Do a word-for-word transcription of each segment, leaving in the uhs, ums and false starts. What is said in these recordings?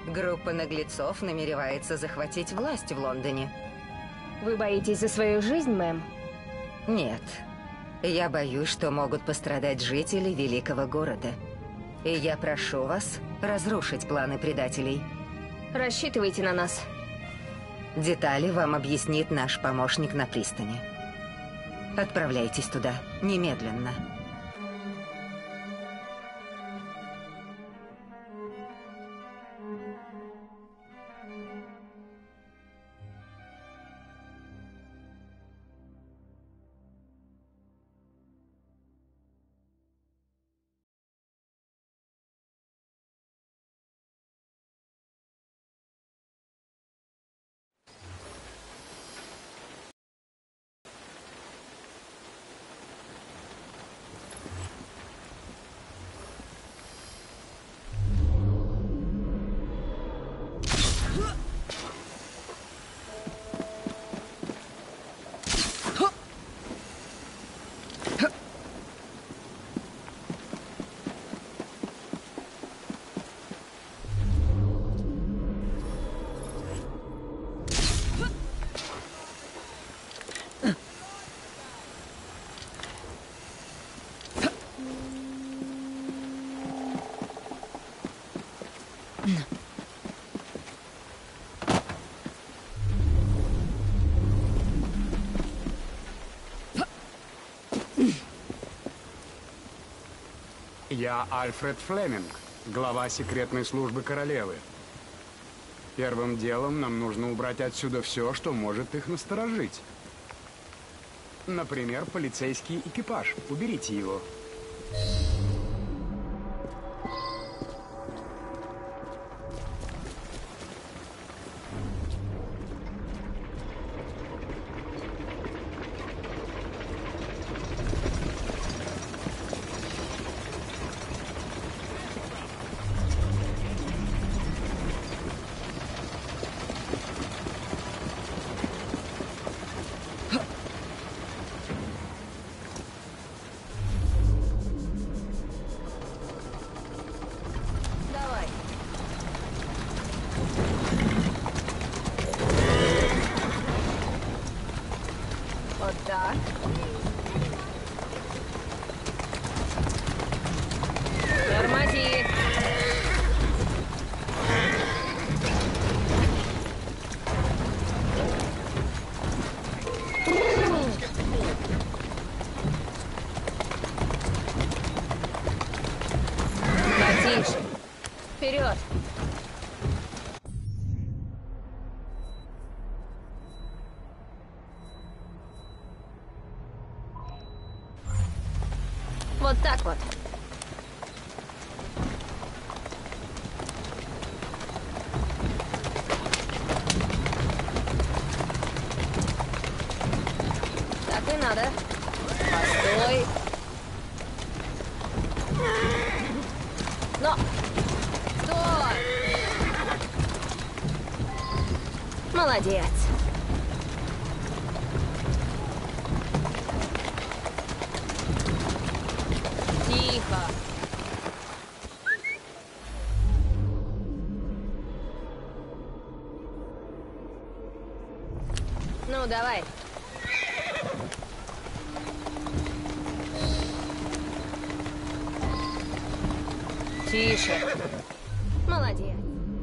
Группа наглецов намеревается захватить власть в Лондоне. Вы боитесь за свою жизнь, мэм? Нет. Я боюсь, что могут пострадать жители великого города. И я прошу вас разрушить планы предателей. Рассчитывайте на нас. Детали вам объяснит наш помощник на пристани. Отправляйтесь туда немедленно. Я Альфред Флеминг, глава секретной службы королевы. Первым делом нам нужно убрать отсюда все, что может их насторожить. Например, полицейский экипаж. Уберите его. Вперед! Вот так вот. Так и надо. Постой. Но! Стой! Молодец. Тихо. Ну, давай. Тише. Молодец.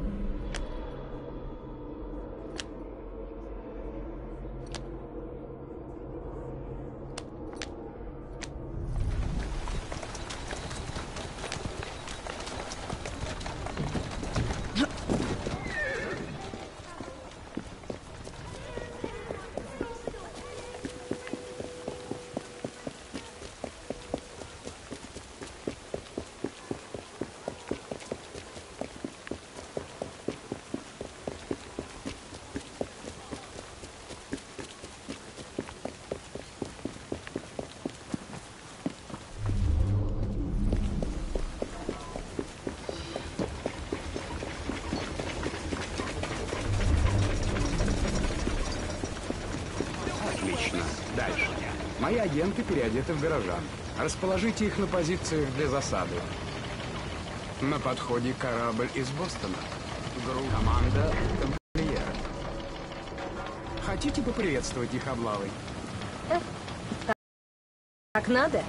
Отлично. Дальше. Мои агенты переодеты в горожан. Расположите их на позициях для засады. На подходе корабль из Бостона. Гру команда тамплиеров. Хотите поприветствовать их облавой? Так надо?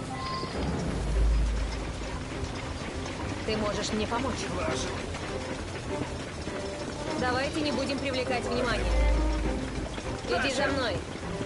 Ты можешь мне помочь. Давайте не будем привлекать внимание. Иди за мной.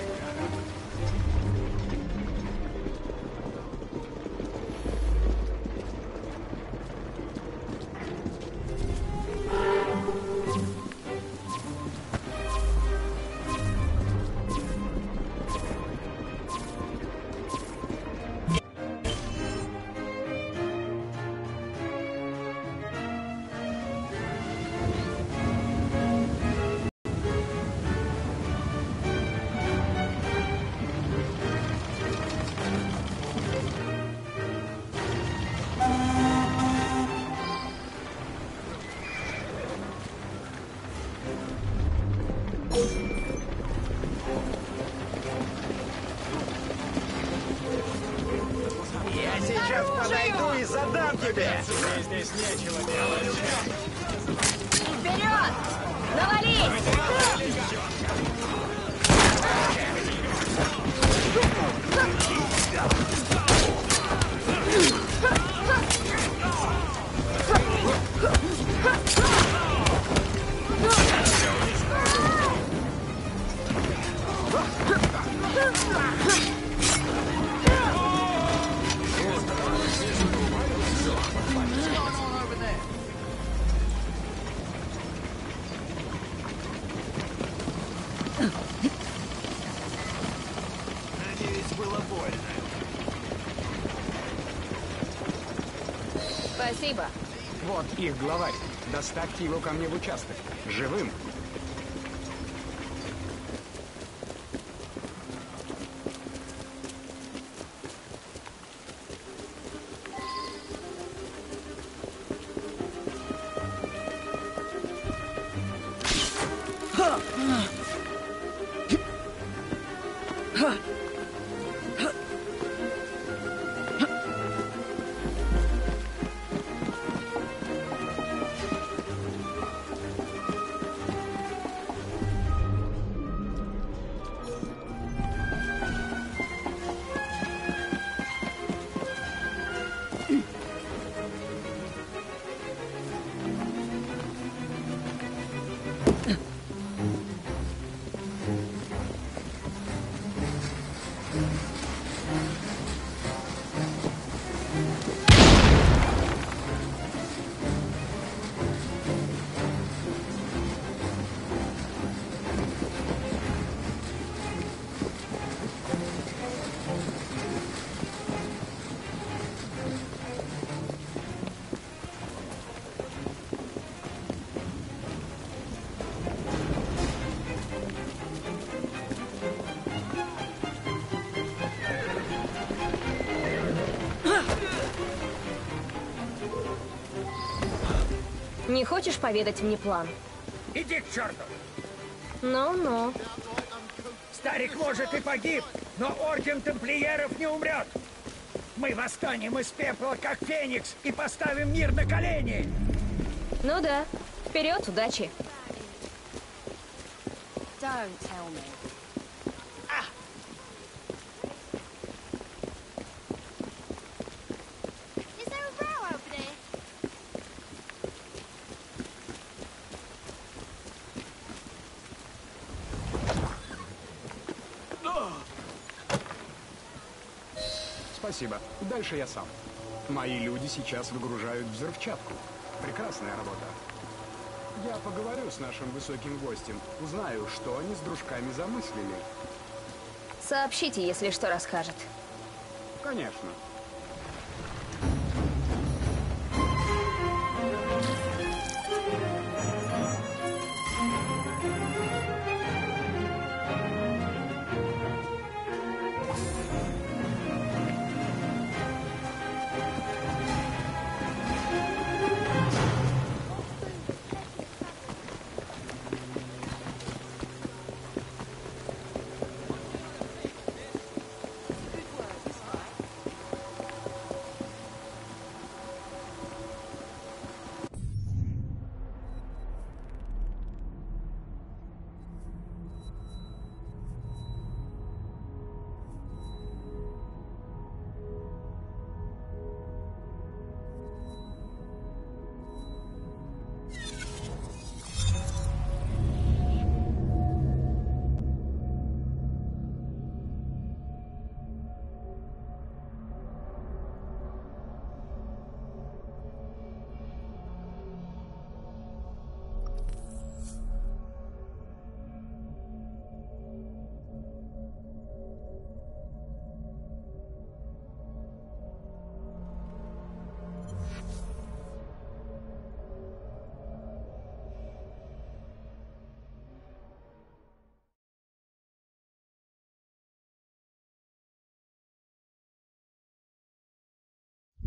Я сейчас подойду и задам тебе! Мне здесь нечего делать. Вперед! Навались! Надеюсь, было больно. Спасибо. Вот их главарь. Доставьте его ко мне в участок. Живым. Не хочешь поведать мне план? Иди к черту! Ну-ну. Старик, может, и погиб, но орден тамплиеров не умрет. Мы восстанем из пепла, как феникс, и поставим мир на колени. Ну да. Вперед, удачи. Don't tell me. Is there a row over there? Спасибо. Дальше я сам. Мои люди сейчас выгружают взрывчатку. Прекрасная работа. Я поговорю с нашим высоким гостем. Узнаю, что они с дружками замыслили. Сообщите, если что расскажет. Конечно.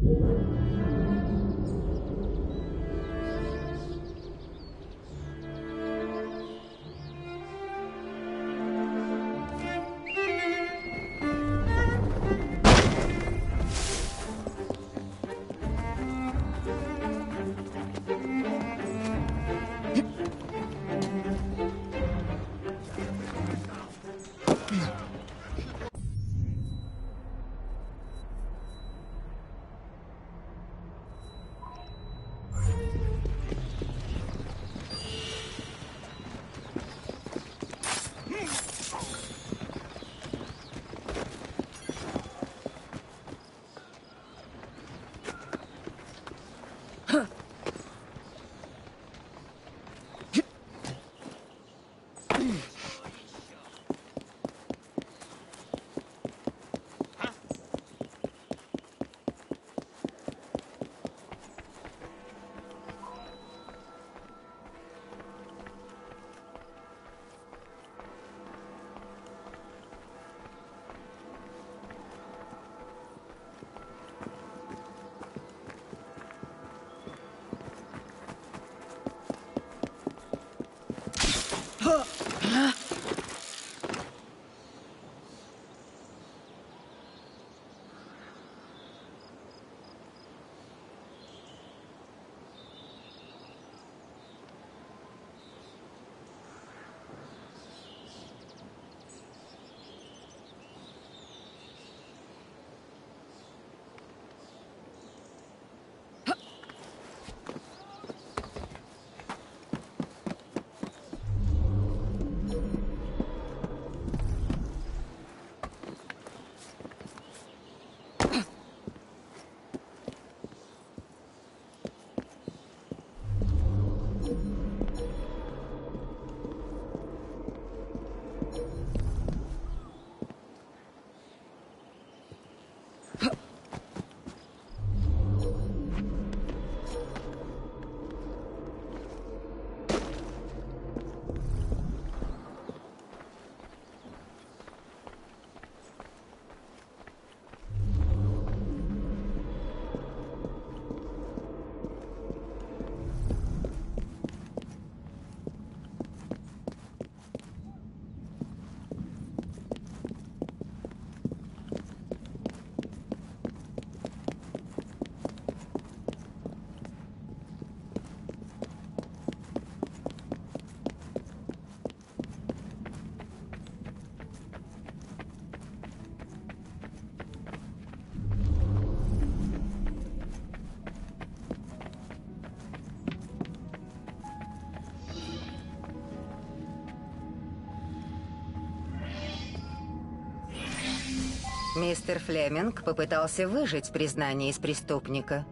Мистер Флеминг попытался выжать признание из преступника,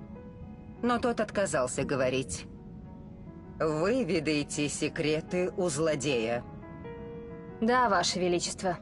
но тот отказался говорить. Вы ведаете секреты у злодея. Да, Ваше Величество.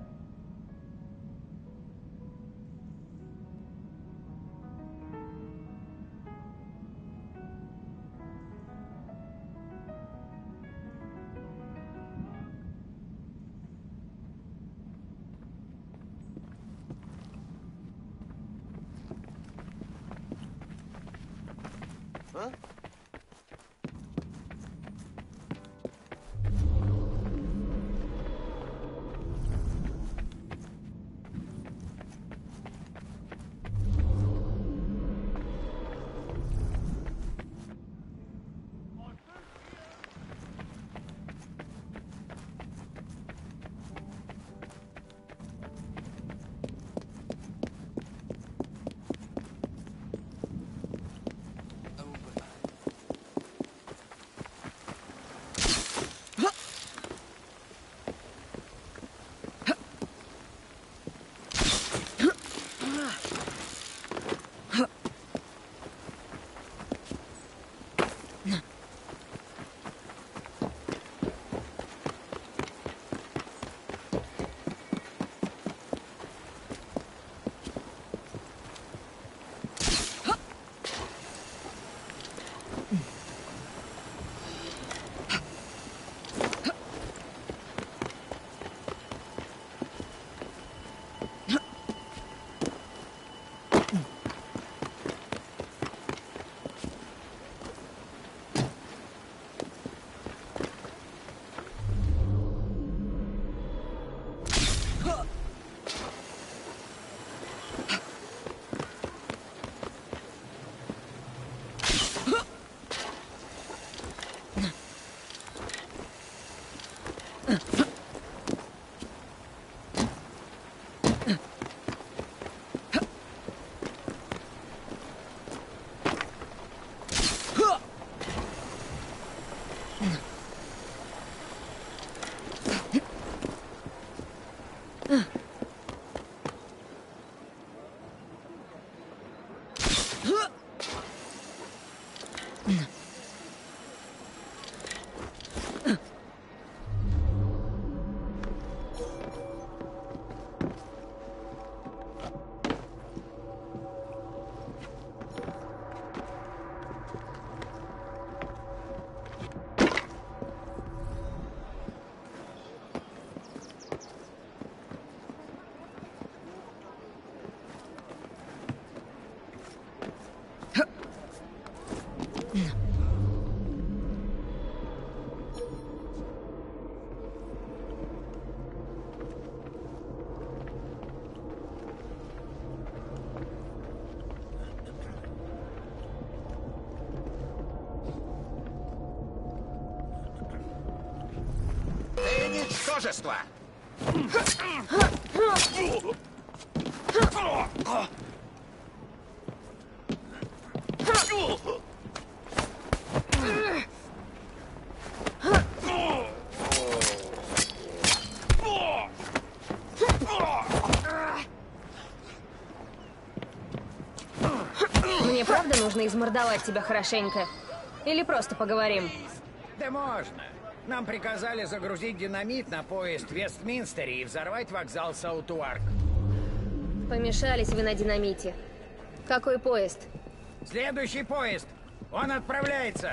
Ты ничтожество! Мне правда нужно измордовать тебя хорошенько? Или просто поговорим? Да можно. Нам приказали загрузить динамит на поезд в Вестминстере и взорвать вокзал Саутуарк. Помешались вы на динамите. Какой поезд? Следующий поезд. Он отправляется.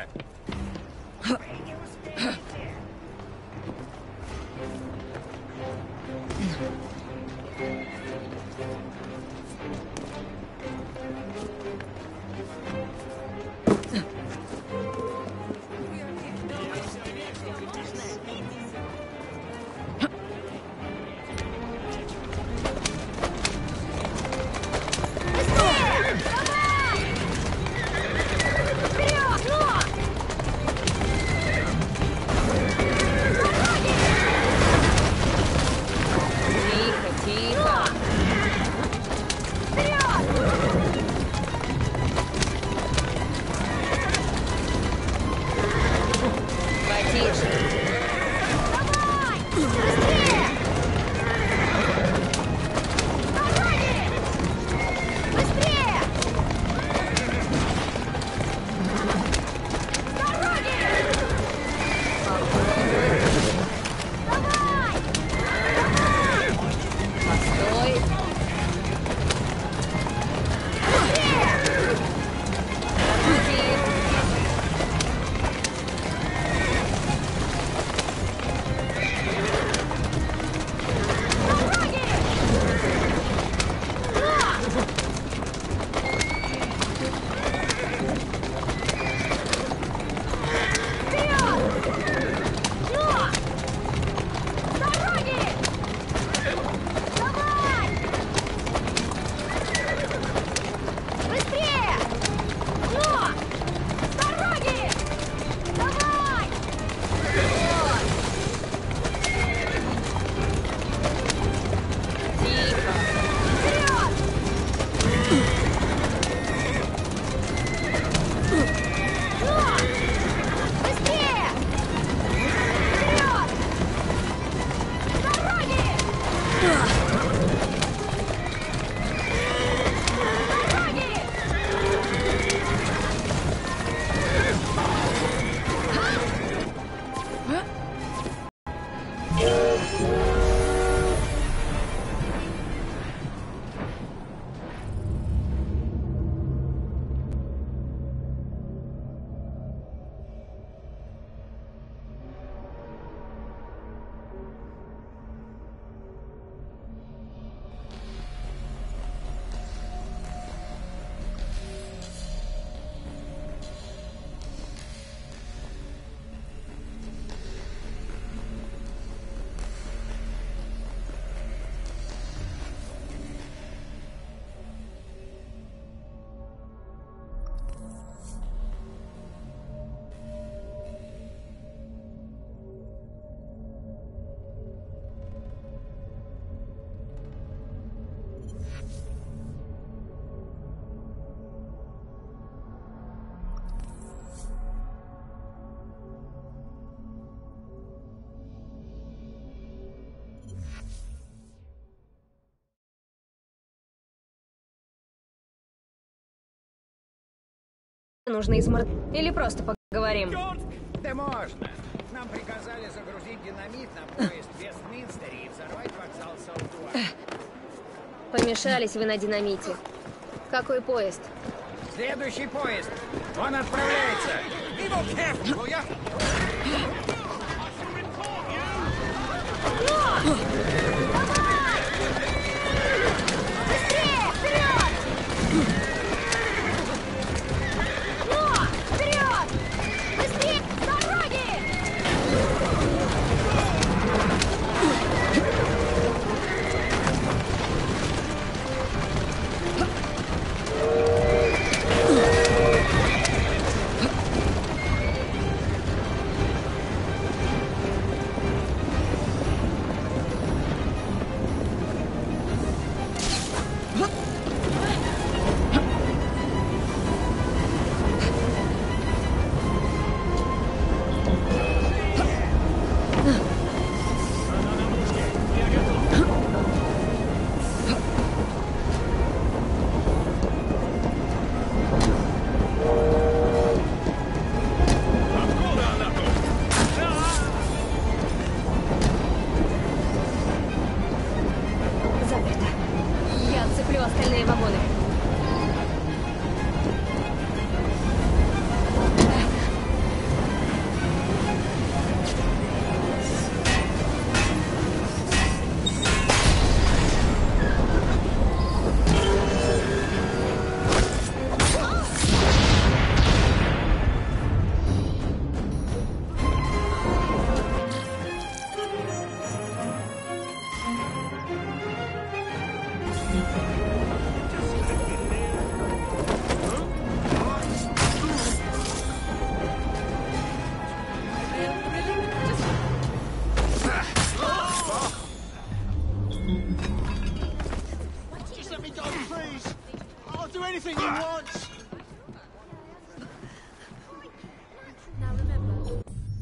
нужно измор... Или просто поговорим? Да можно. Нам приказали загрузить динамит на поезд в Вестминстере и взорвать вокзал Саутуа. Помешались вы на динамите. Какой поезд? Следующий поезд. Он отправляется. Быстрее! Вперед! Ну! Вперед! Быстрее! С дороги! Заперто. Я отцеплю остальные вагоны. Just let me go, please. I'll do anything you want. Now remember.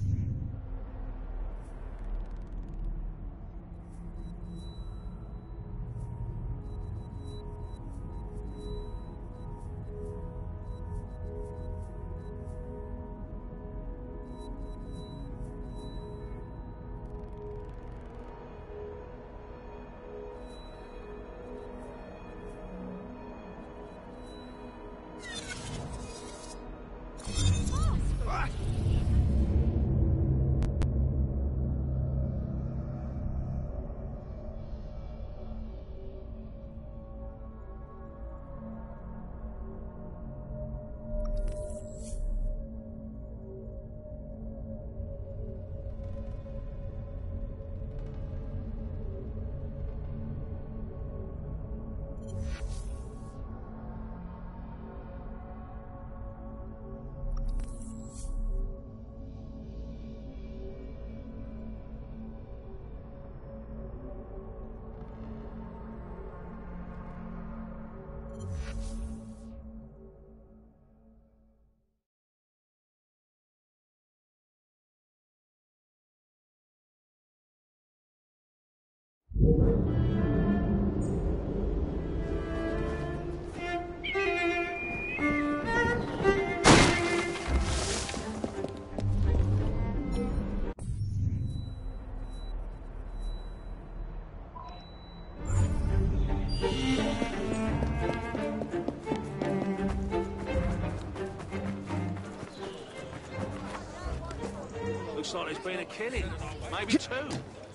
Looks like there's been a killing. Maybe two.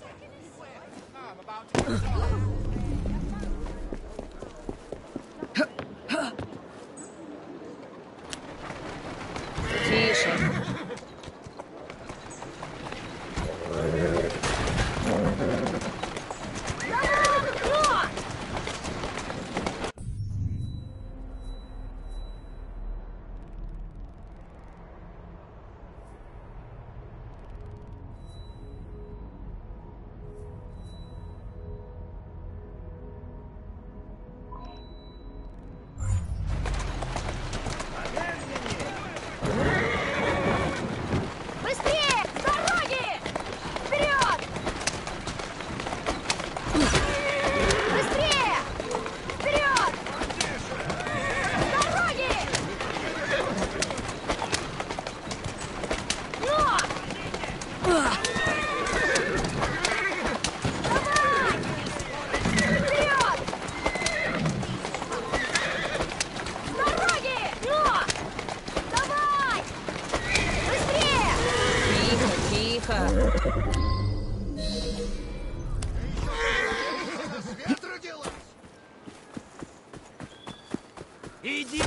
Тише. Иди!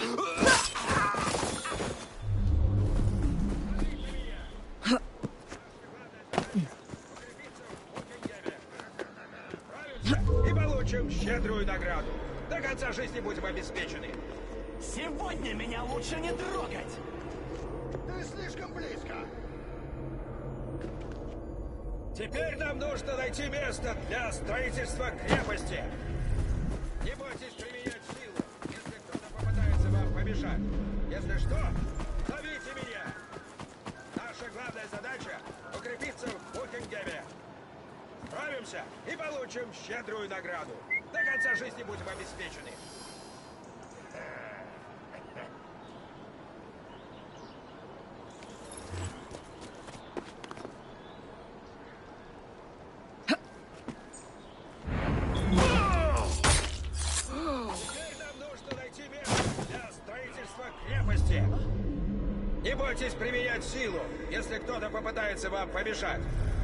И получим щедрую награду. До конца жизни будем обеспечены. Сегодня меня лучше не трогать! Ты слишком близко. Теперь нам нужно найти место для строительства крепости. Не бойтесь применять силу, если кто-то попытается вам помешать. Если что, зовите меня. Наша главная задача — укрепиться в Букингеме. Справимся и получим щедрую награду. До конца жизни будем обеспечены. Не бойтесь применять силу, если кто-то попытается вам помешать.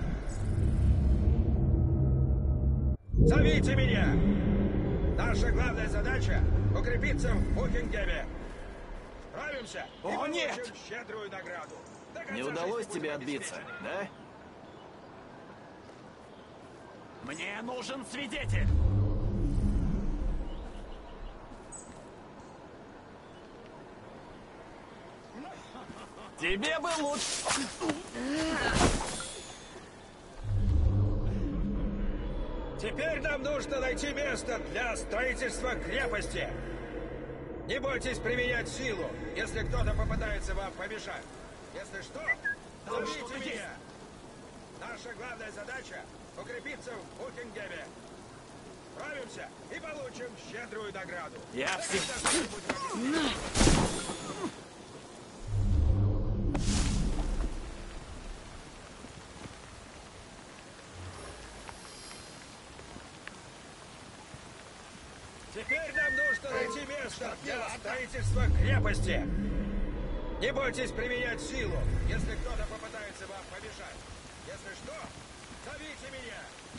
Зовите меня! Наша главная задача — укрепиться в Букингеме. Справимся и О, получим нет! щедрую награду. До конца Не удалось жизни тебе будем отбиться, обеспечены. да? Мне нужен свидетель! Тебе бы лучше... Теперь нам нужно найти место для строительства крепости. Не бойтесь применять силу, если кто-то попытается вам помешать. Если что, Там зовите что-то меня. есть. Наша главная задача — укрепиться в Букингеме. Справимся и получим щедрую награду. Я До всег- конца жизни будем обеспечены. Теперь нам нужно найти место для строительства крепости. Не бойтесь применять силу, если кто-то попытается вам помешать. Если что, зовите меня.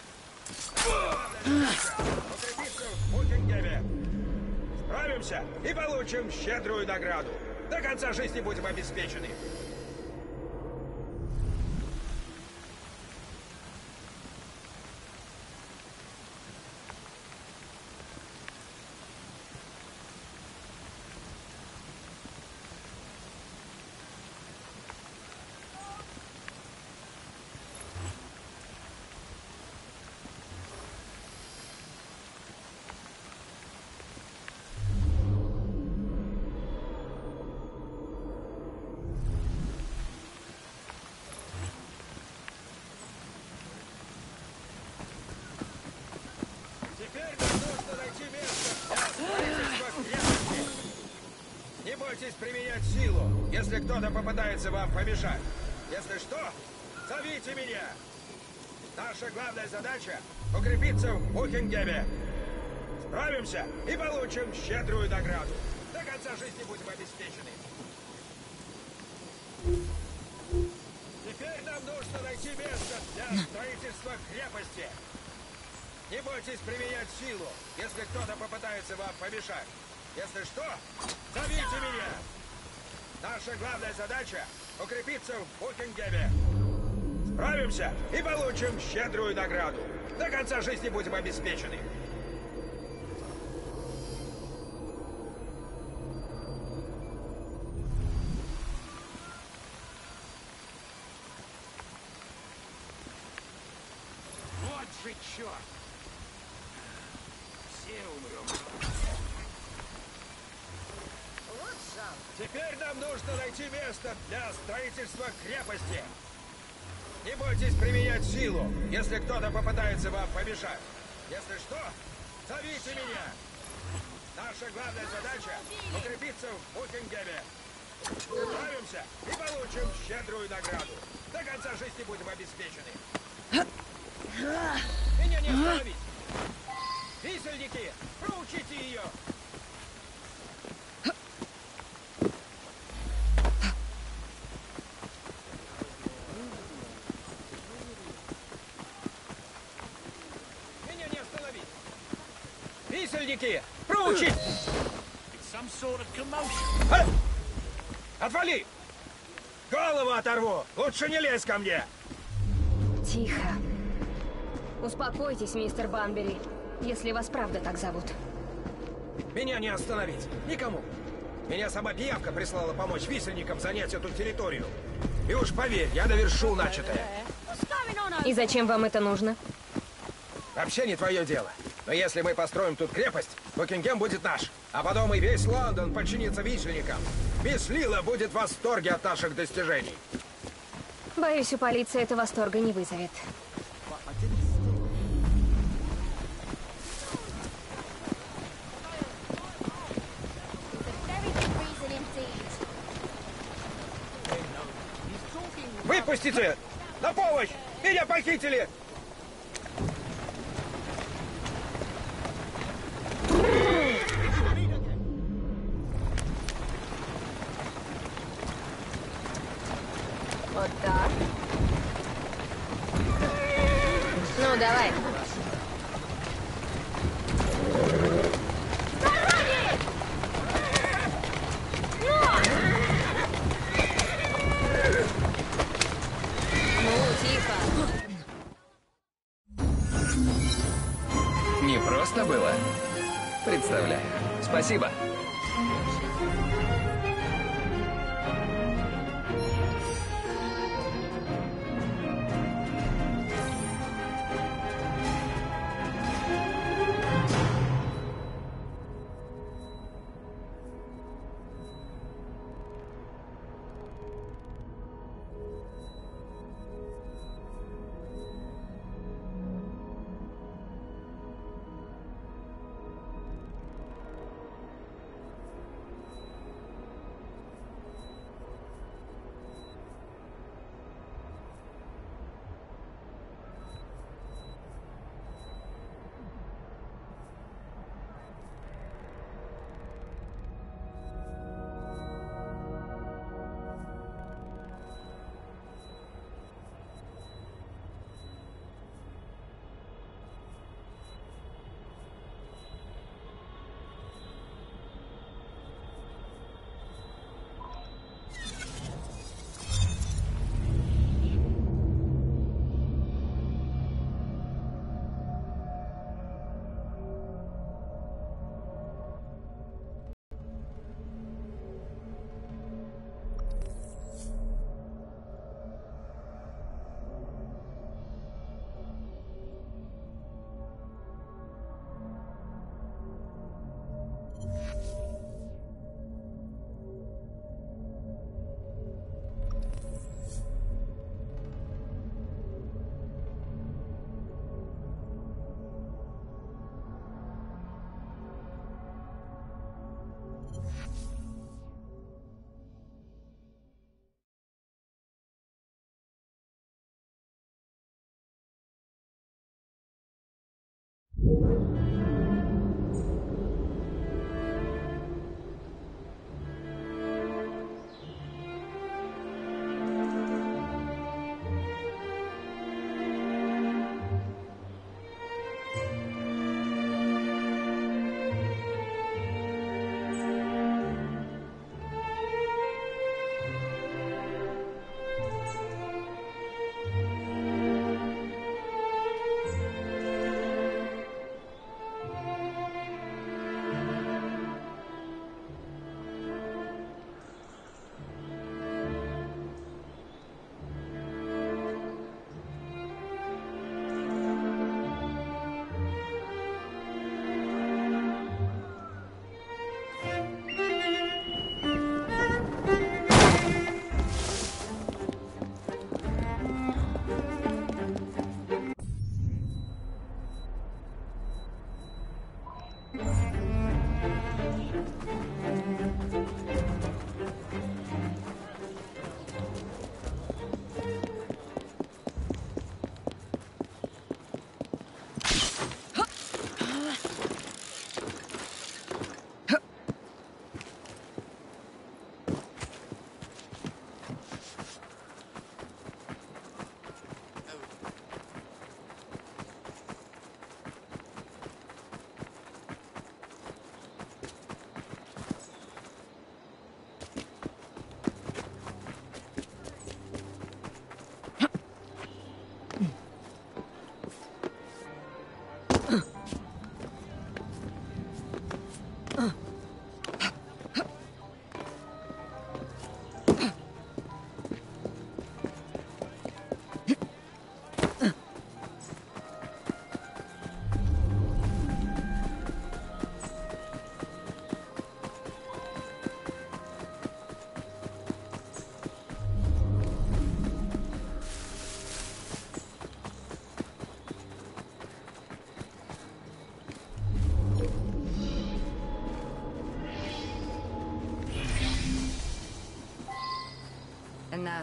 Укрепиться в Букингеме. Справимся и получим щедрую награду. До конца жизни будем обеспечены. Теперь нам нужно найти место для строительства крепости. Не бойтесь применять силу, если кто-то попытается вам помешать. Если что, зовите меня. Наша главная задача — укрепиться в Букингеме. Справимся и получим щедрую награду. До конца жизни будем обеспечены. Теперь нам нужно найти место для строительства крепости. Не бойтесь применять силу, если кто-то попытается вам помешать. Если что, зовите меня. Наша главная задача — укрепиться в Букингеме. Справимся и получим щедрую награду. До конца жизни будем обеспечены. Вот же черт! Все умрем. Теперь нам нужно найти место для строительства крепости. Не бойтесь применять силу, если кто-то попытается вам помешать. Если что, зовите меня. Наша главная задача — укрепиться в Букингеме. Справимся и получим щедрую награду. До конца жизни будем обеспечены. Меня не остановить! Висельники, проучите ее! Меня не остановить! Висельники, проучить! Some sort of commotion. А! Отвали! Голову оторву! Лучше не лезь ко мне! Тихо. Успокойтесь, мистер Банбери, если вас правда так зовут. Меня не остановить! Никому! Меня сама пиявка прислала помочь висельникам занять эту территорию. И уж поверь, я довершу начатое. И зачем вам это нужно? Вообще не твое дело. Но если мы построим тут крепость, Букингем будет наш. А потом и весь Лондон подчинится висельникам. Мисс Лила будет в восторге от наших достижений. Боюсь, у полиции это восторга не вызовет. Very good reason indeed. Выпустите! На помощь! Меня похитили! Вот так. Ну, давай. Ну, тихо. Не просто было. Представляю. Спасибо.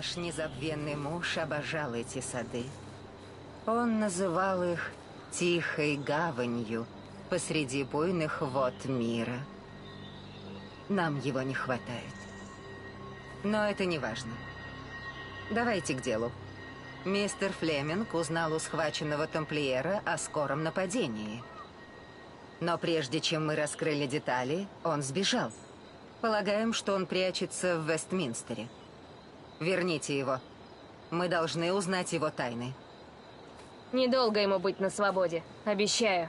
Наш незабвенный муж обожал эти сады. Он называл их «тихой гаванью» посреди буйных вод мира. Нам его не хватает. Но это не важно. Давайте к делу. Мистер Флеминг узнал у схваченного тамплиера о скором нападении. Но прежде чем мы раскрыли детали, он сбежал. Полагаем, что он прячется в Вестминстере. Верните его. Мы должны узнать его тайны. Недолго ему быть на свободе, обещаю.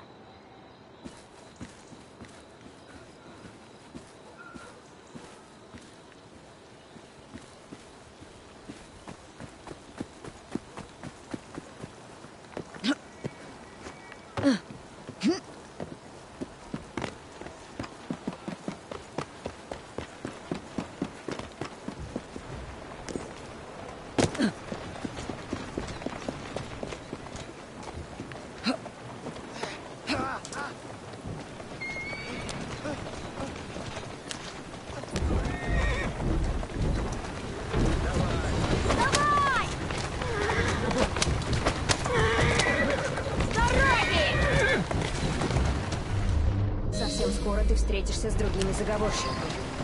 Встретишься с другими заговорщиками.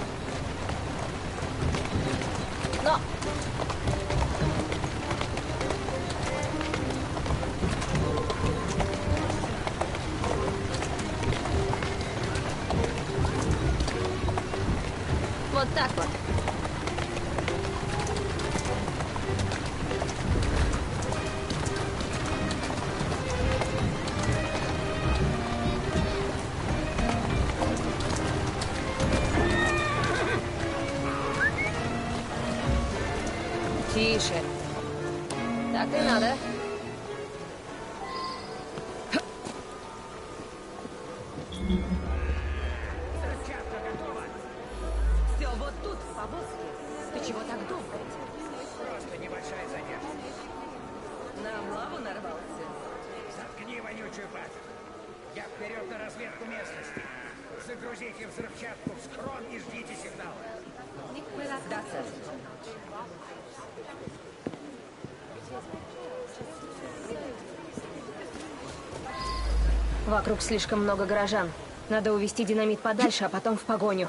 Но! Вот так вот. Тише. Так и надо. Все вот тут, в повозке. Ты чего так долго? Просто небольшая задержка. На облаву нарвался. Заткни вонючую пасть. Я вперед на разведку местности. Загрузите взрывчатку в схрон и ждите сигнала. Да, сэр. Вокруг слишком много горожан. Надо увести динамит подальше, а потом в погоню.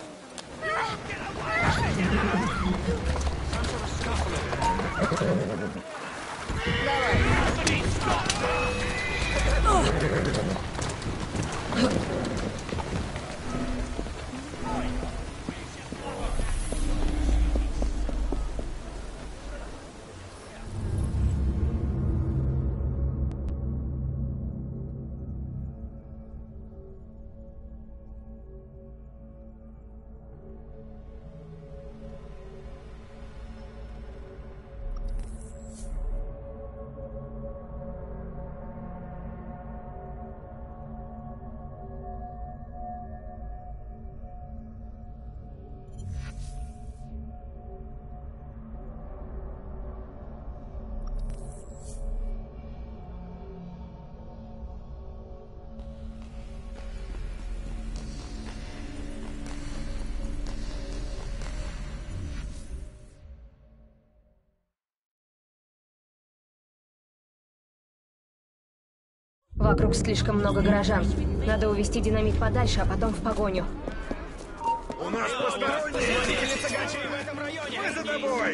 Вокруг слишком много горожан. Надо увести динамит подальше, а потом в погоню. У нас посторонние! В этом районе! Мы за тобой!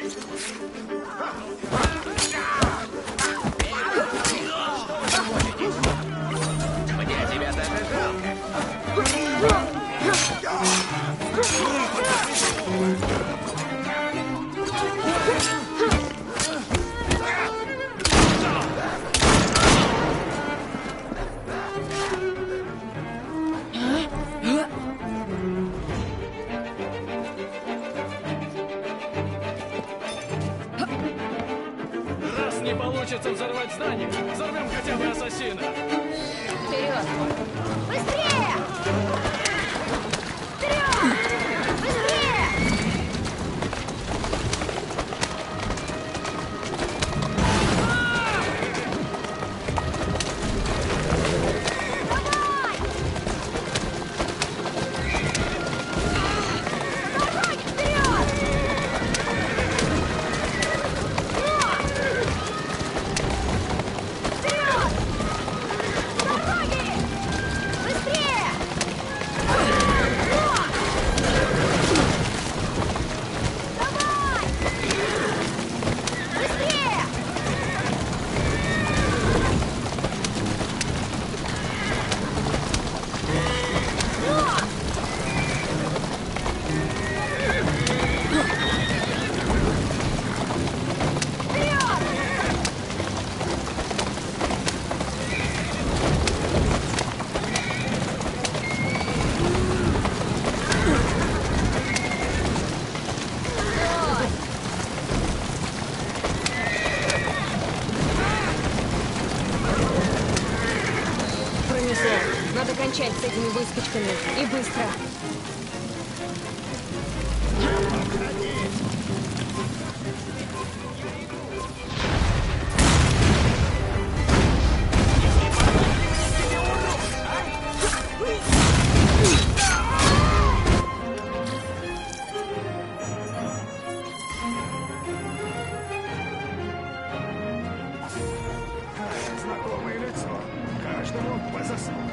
Мне тебя даже жалко! Не получится взорвать здание. Взорвем хотя бы ассасина. Вперед! Быстрее! Вперед! Быстрее! Давай! С дороги, вперед! Станция. Надо кончать с этими выскочками. И быстро. Знакомое лицо. Каждому по заслугам.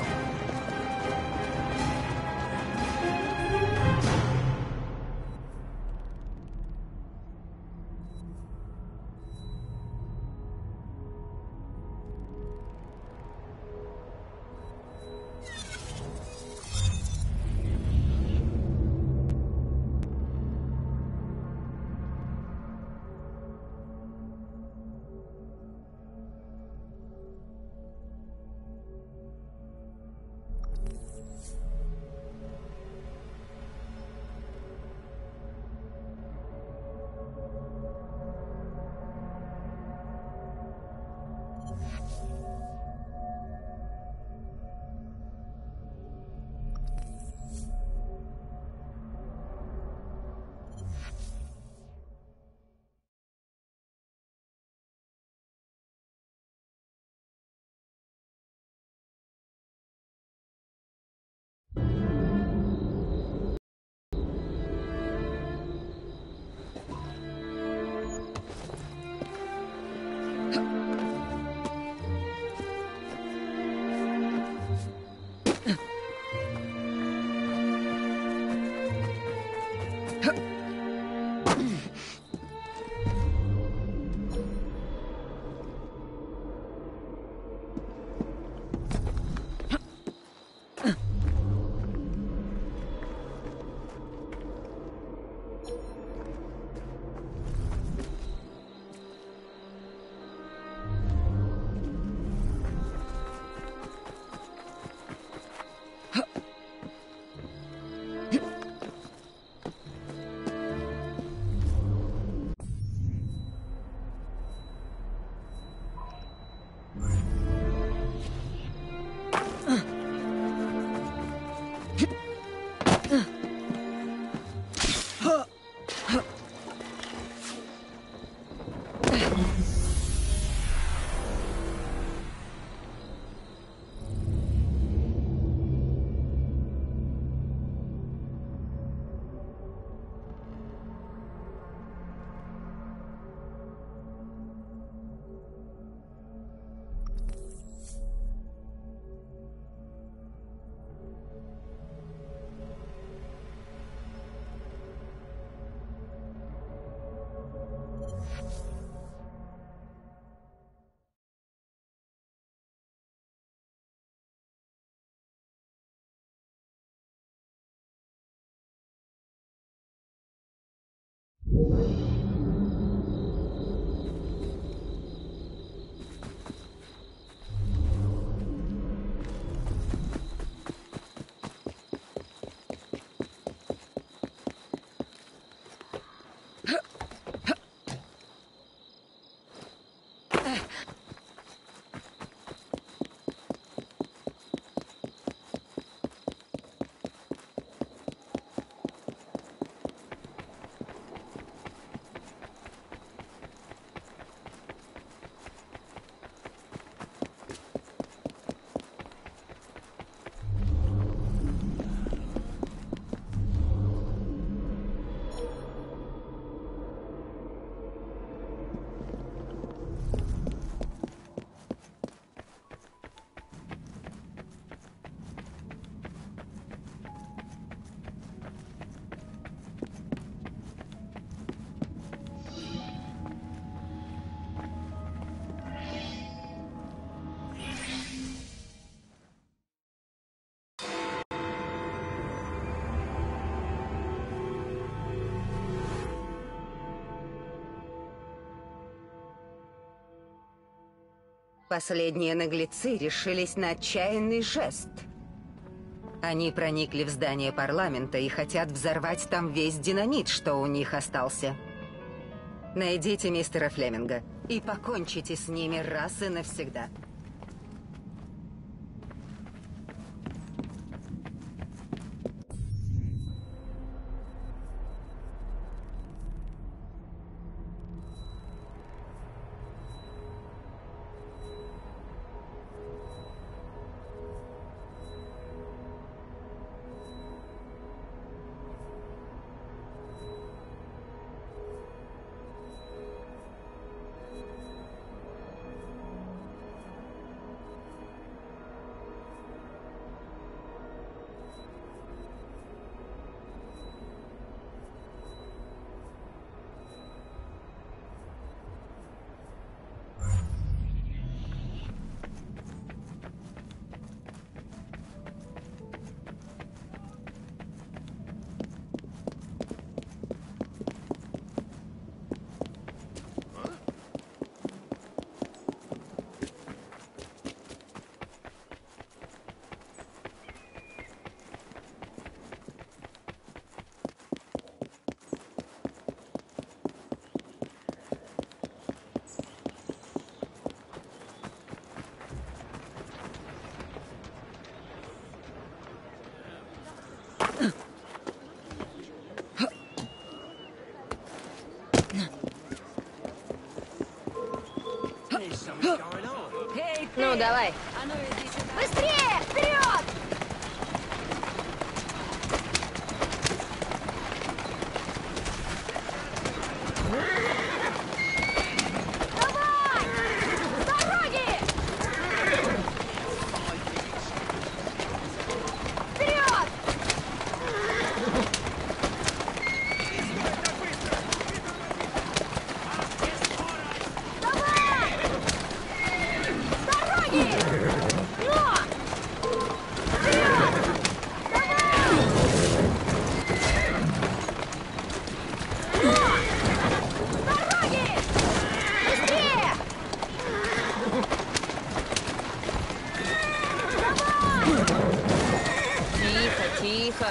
Последние наглецы решились на отчаянный жест. Они проникли в здание парламента и хотят взорвать там весь динамит, что у них остался. Найдите мистера Флеминга и покончите с ними раз и навсегда. Ну, давай. Быстрее! Вперед! Давай! С дороги! Вперед! Давай! С дороги! Но! Вперед! Давай! Но! С дороги! Быстрее! Давай! Тихо, тихо.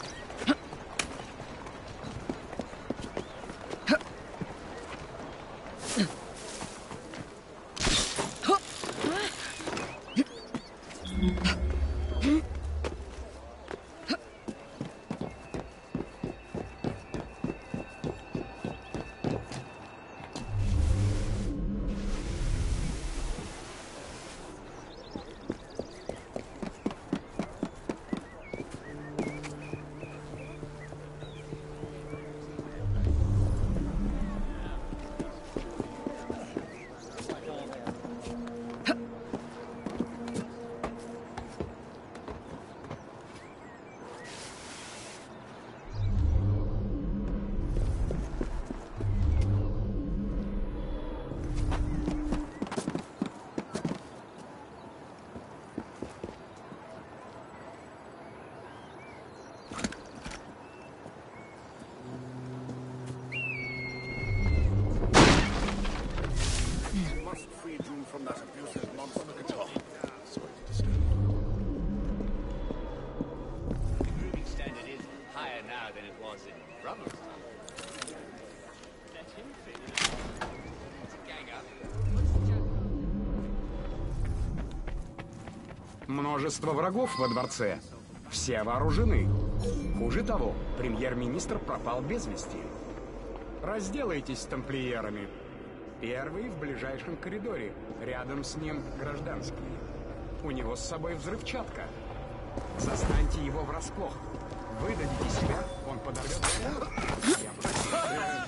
Множество врагов во дворце. Все вооружены. Хуже того, премьер-министр пропал без вести. Разделайтесь с тамплиерами. Первый в ближайшем коридоре. Рядом с ним гражданский. У него с собой взрывчатка. Застаньте его врасплох. Выдадите себя, он подорвет заряд. Я бы-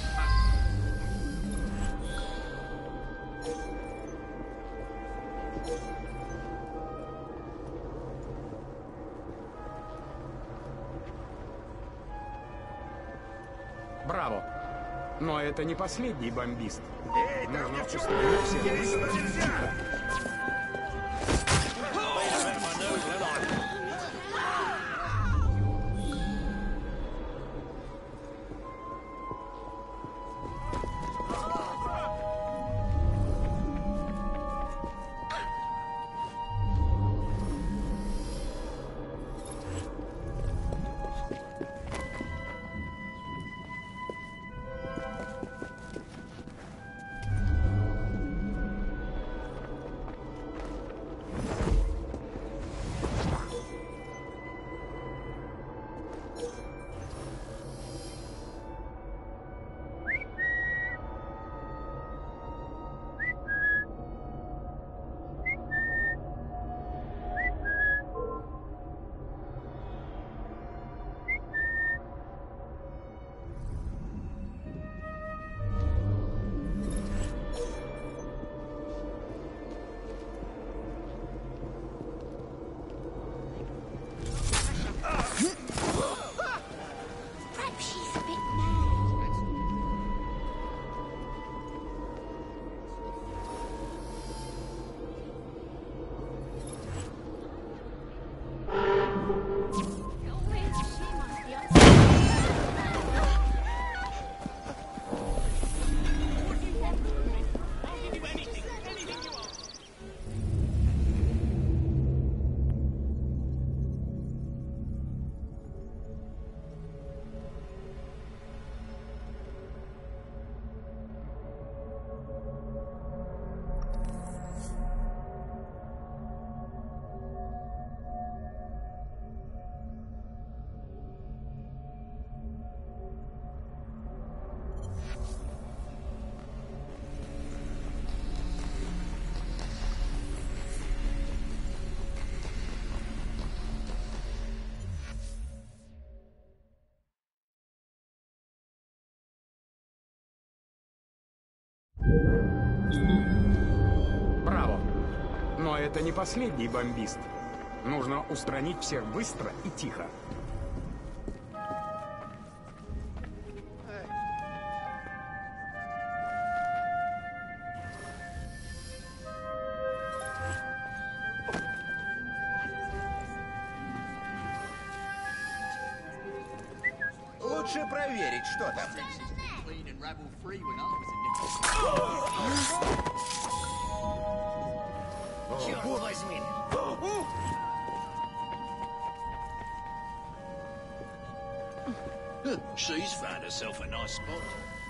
Браво! Но это не последний бомбист. Эй, там Нужно девчонка! установить всех. Ей сюда нельзя! Браво! Но это не последний бомбист. Нужно устранить всех быстро и тихо. Лучше проверить, что там. Черт возьми! She's found herself a nice spot.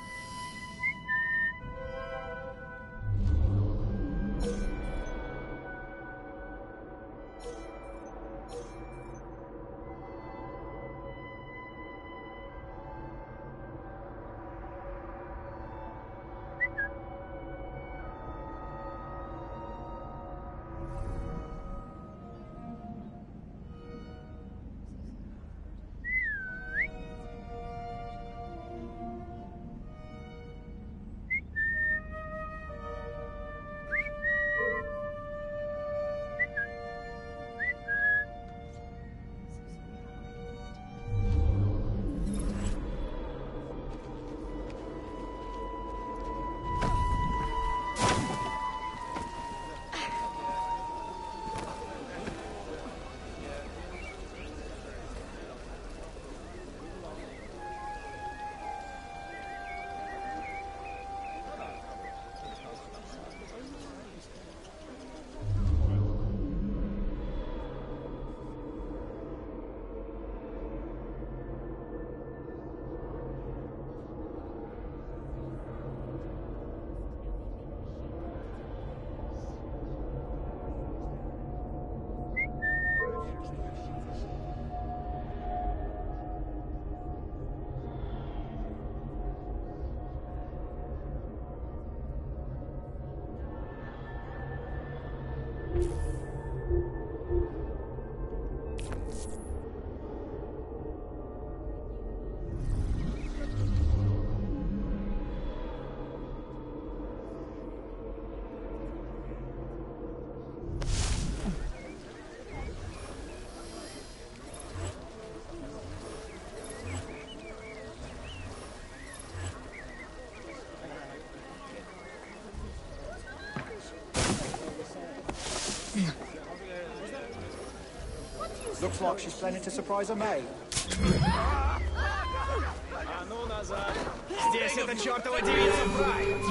Looks like she's planning to surprise her mate. А ну назад! Здесь эта чертова девица Прайд!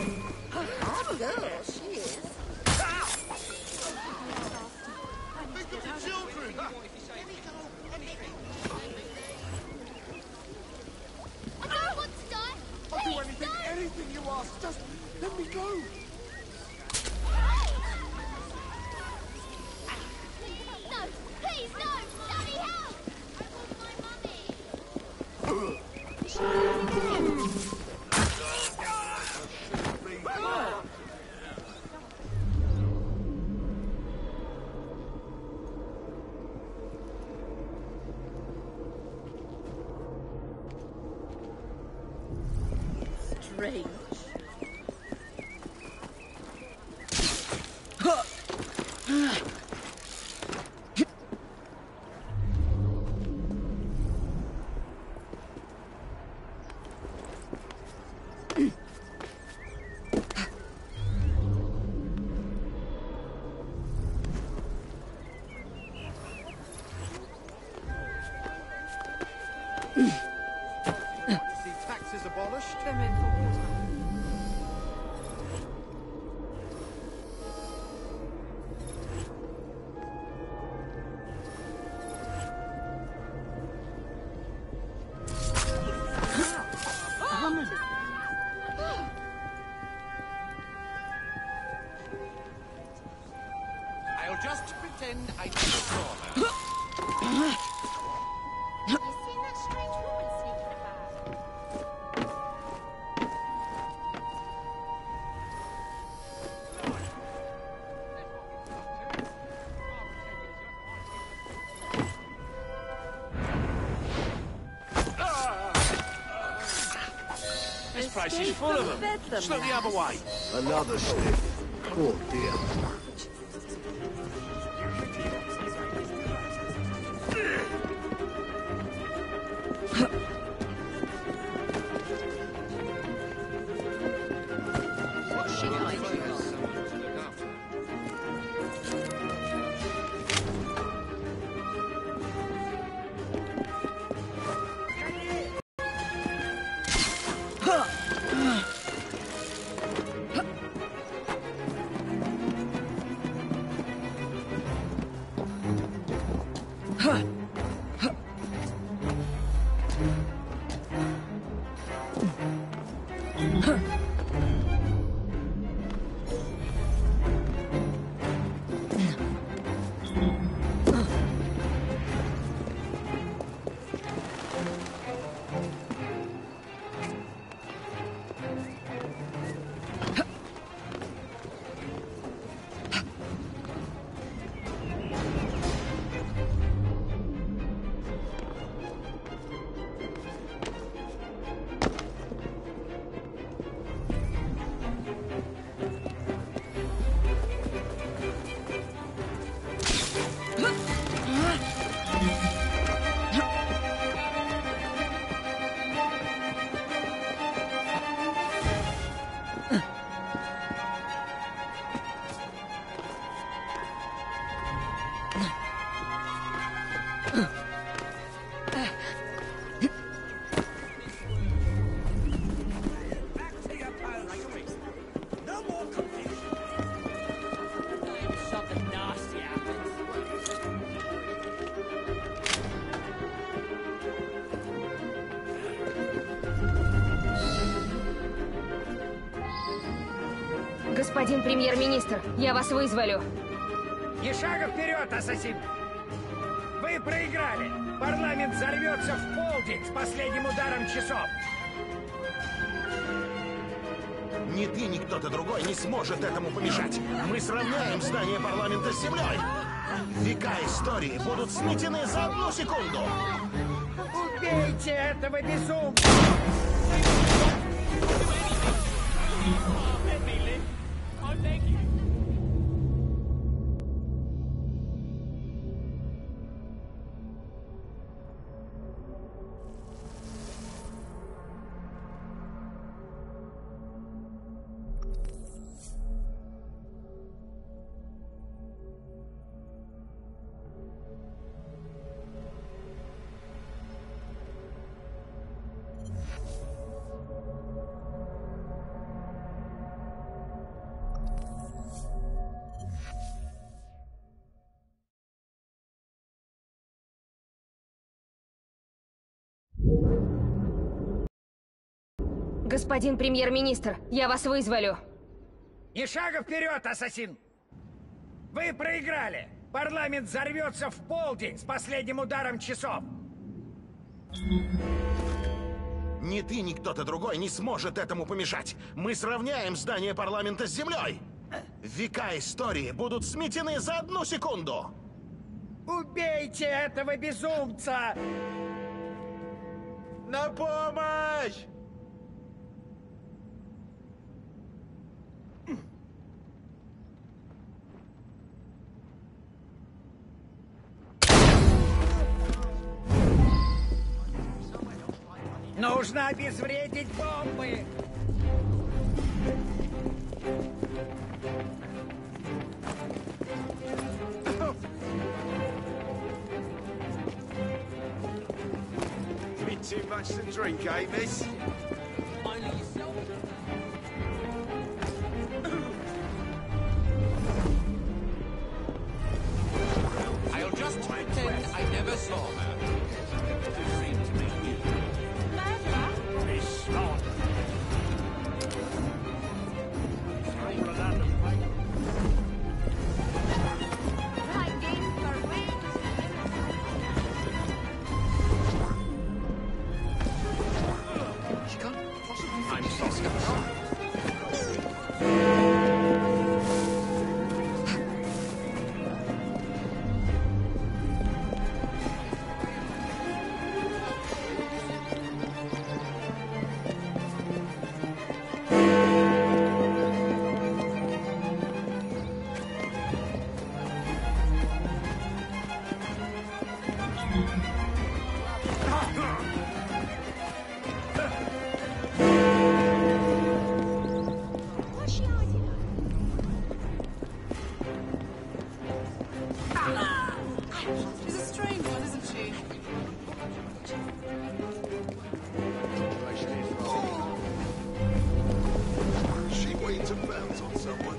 I'll do anything, anything you ask. Just let me go. No, please, no! Daddy, help! I want my mummy. Strange. Taxes abolished. I'll just pretend I never saw her. You seen that strange woman sneaking about? This place place is full of them. Just look the other way. Another stiff. Oh, dear. Господин премьер-министр, я вас вызволю. Ни шага вперед, ассасин! Вы проиграли! Парламент взорвется в полдень с последним ударом часов! Ни ты, ни кто-то другой не сможет этому помешать. Мы сравняем здание парламента с землей. Века истории будут сметены за одну секунду. Убейте этого безумца! Господин премьер-министр, я вас вызволю. Ни шага вперед, ассасин! Вы проиграли! Парламент взорвется в полдень с последним ударом часов! Ни ты, ни кто-то другой не сможет этому помешать. Мы сравняем здание парламента с землей. Века истории будут сметены за одну секунду. Убейте этого безумца! На помощь! Нужно обезвредить бомбы! Bit too much to drink, eh, miss? I'll just pretend I never saw her. To seem to me you. Miss Scott. She can't What's she hiding at? She's a strange one, isn't she? She waiting to bounce on someone.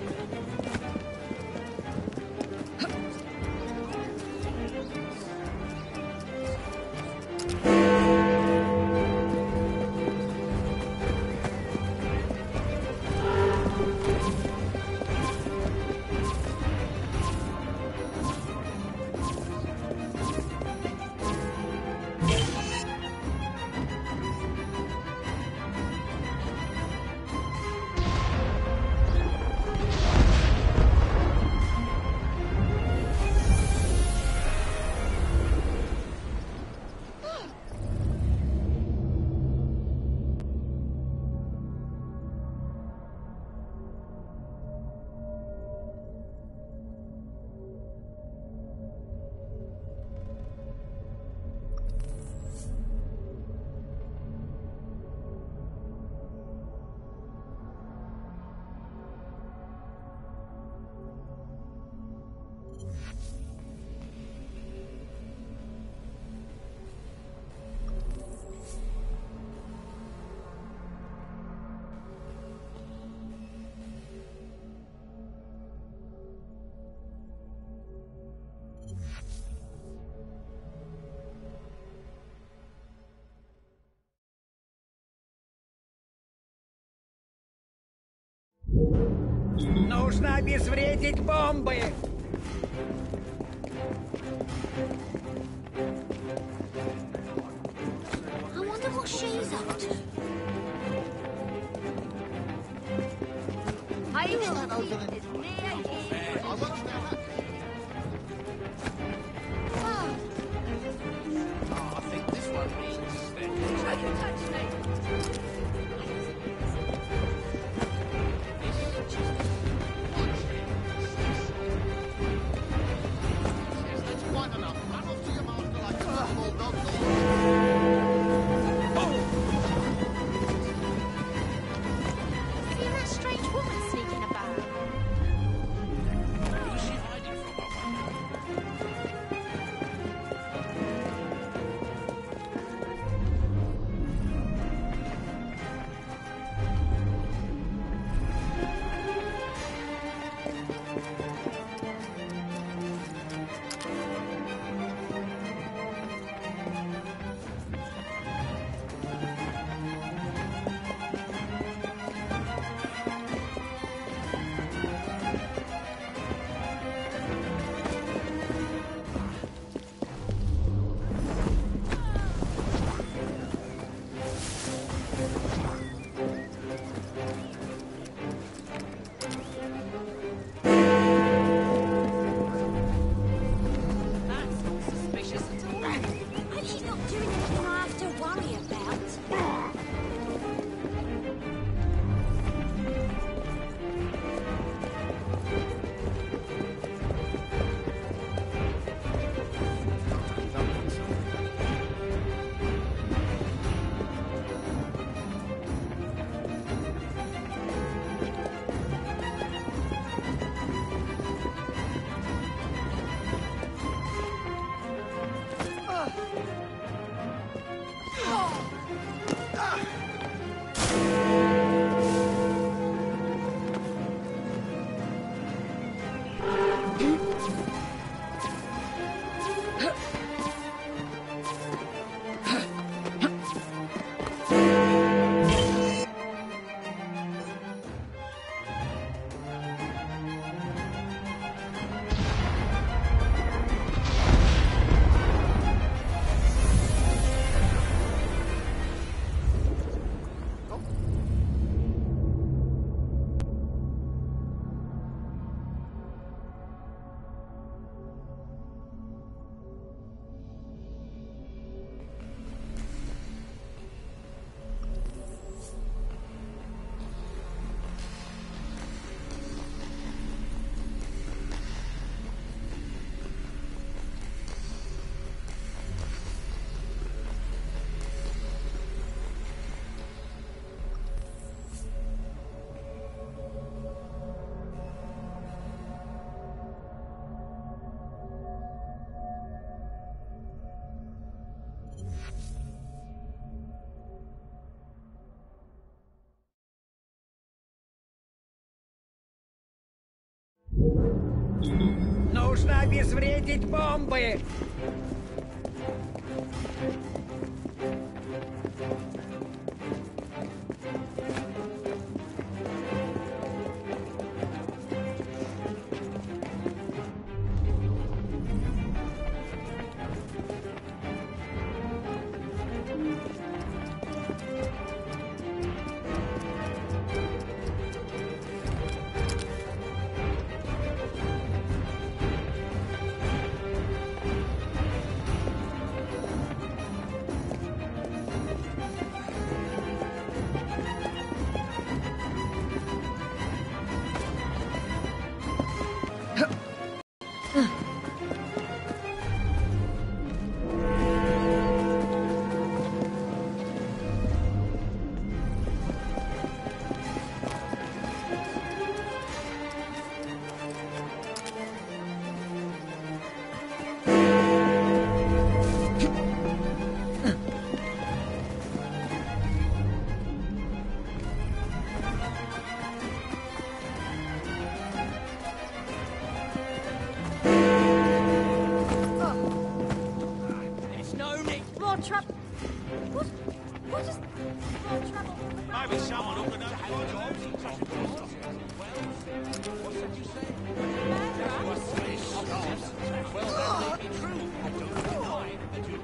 Нужно обезвредить бомбы! I wonder what she's up to. I will have over the... Oh, I think this one means that Don't touch me. See that strange woman sneaking about? Нужно обезвредить бомбы! There's no need. More trouble. What? What is more trouble? Maybe someone who can open jobs. What did you say? Well, that may be true. I don't deny that you...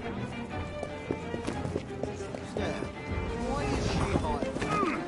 Why is she hiding?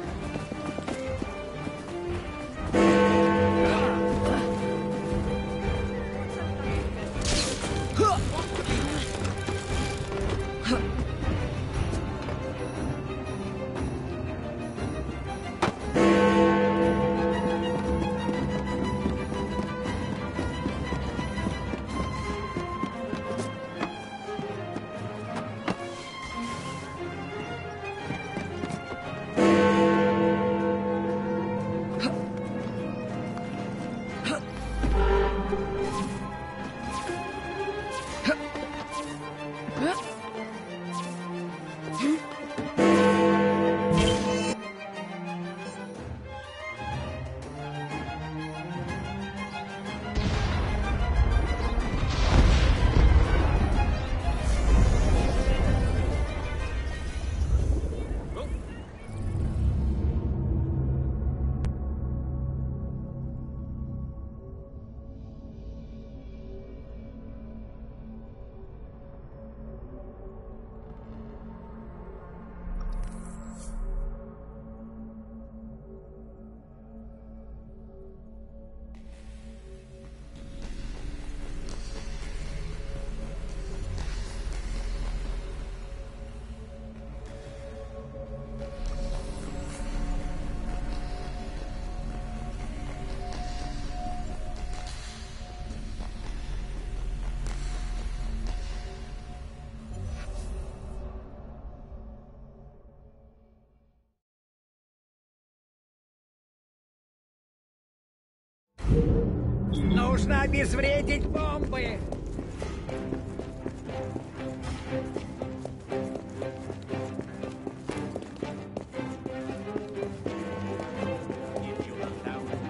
Нужно обезвредить бомбы! If you allow it.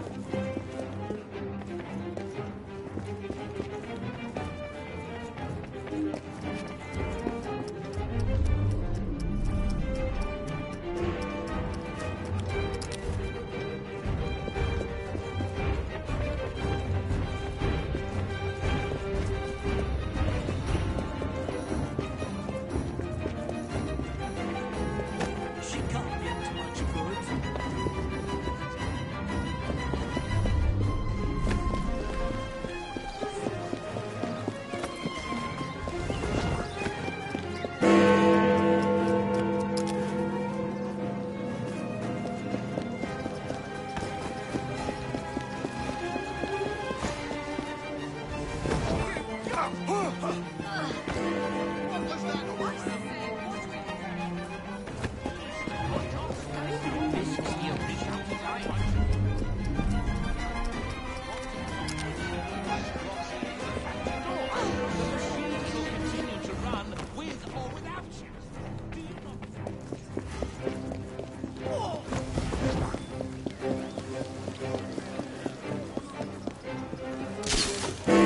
She can't get too much good. More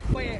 Мы...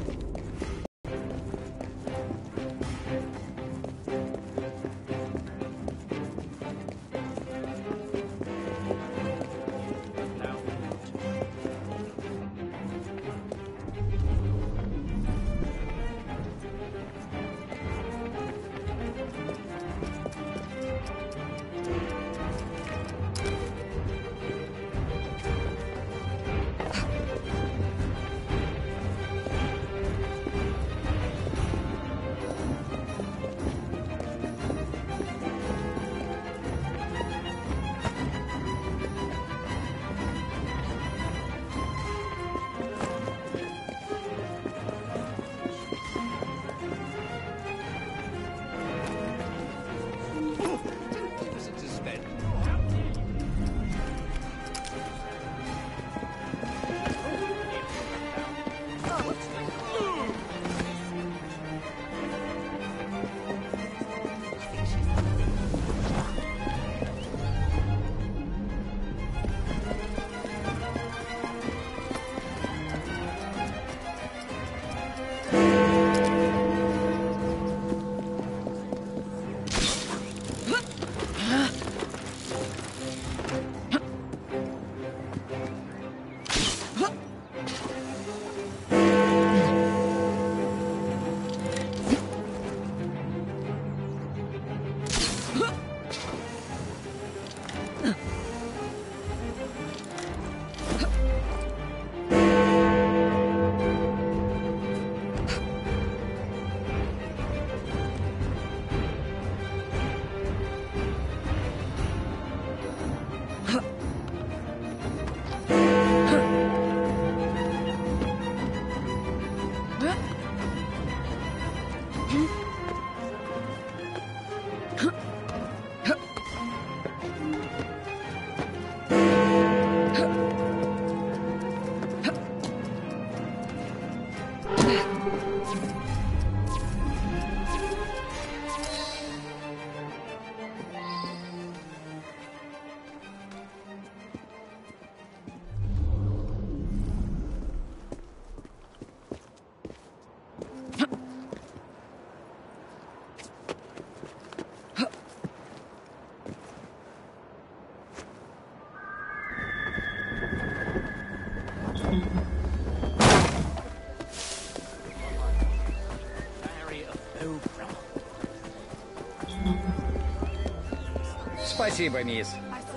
Спасибо, мисс.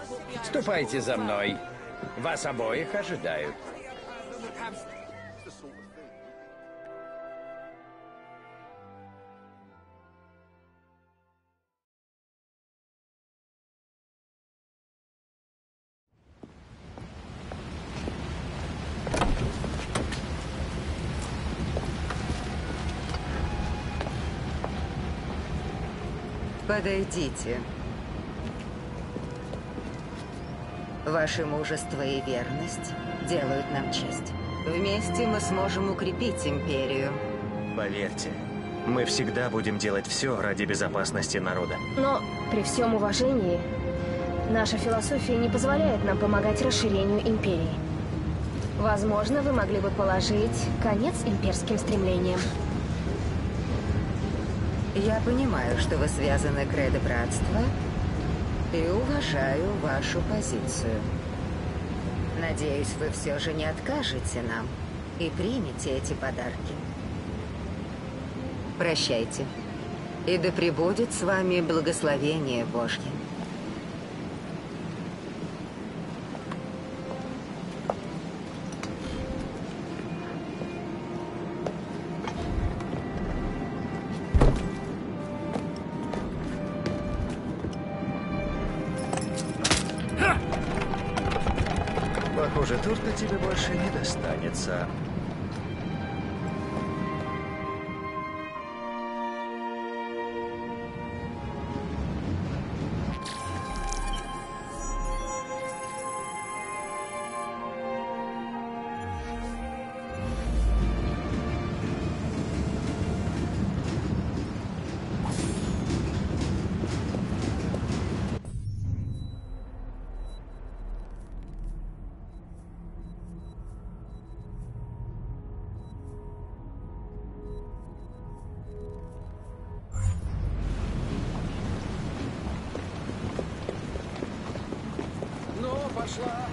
Ступайте за мной. Вас обоих ожидают. Подойдите. Ваше мужество и верность делают нам честь. Вместе мы сможем укрепить империю. Поверьте, мы всегда будем делать все ради безопасности народа. Но при всем уважении, наша философия не позволяет нам помогать расширению империи. Возможно, вы могли бы положить конец имперским стремлениям. Я понимаю, что вы связаны кредо братства, и уважаю вашу позицию. Надеюсь, вы все же не откажете нам и примете эти подарки. Прощайте. И да пребудет с вами благословение Божье. Похоже, торта тебе больше не достанется. пошла.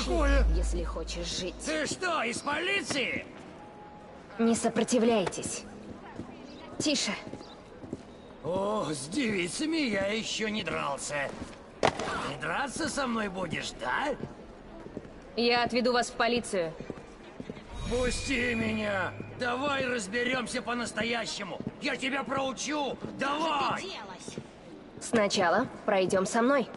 такое? Если хочешь жить. Ты что, из полиции? Не сопротивляйтесь. Тише. О, с девицами я еще не дрался. Ты драться со мной будешь, да? Я отведу вас в полицию. Пусти меня! Давай разберемся по-настоящему! Я тебя проучу! Давай! Сначала пройдем со мной.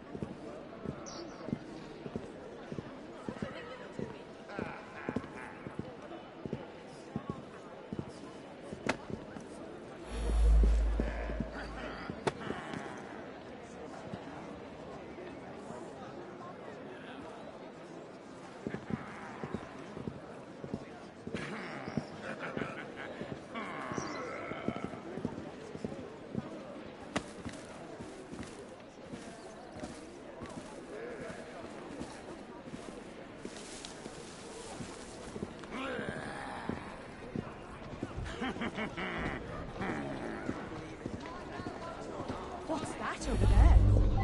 What's that over there?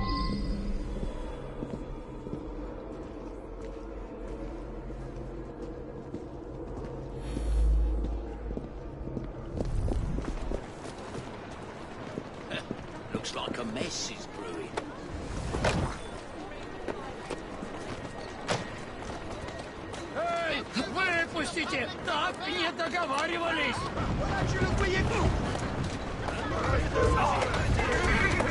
Looks like a mess is brewing. Эй, выпустите! Так не договаривались!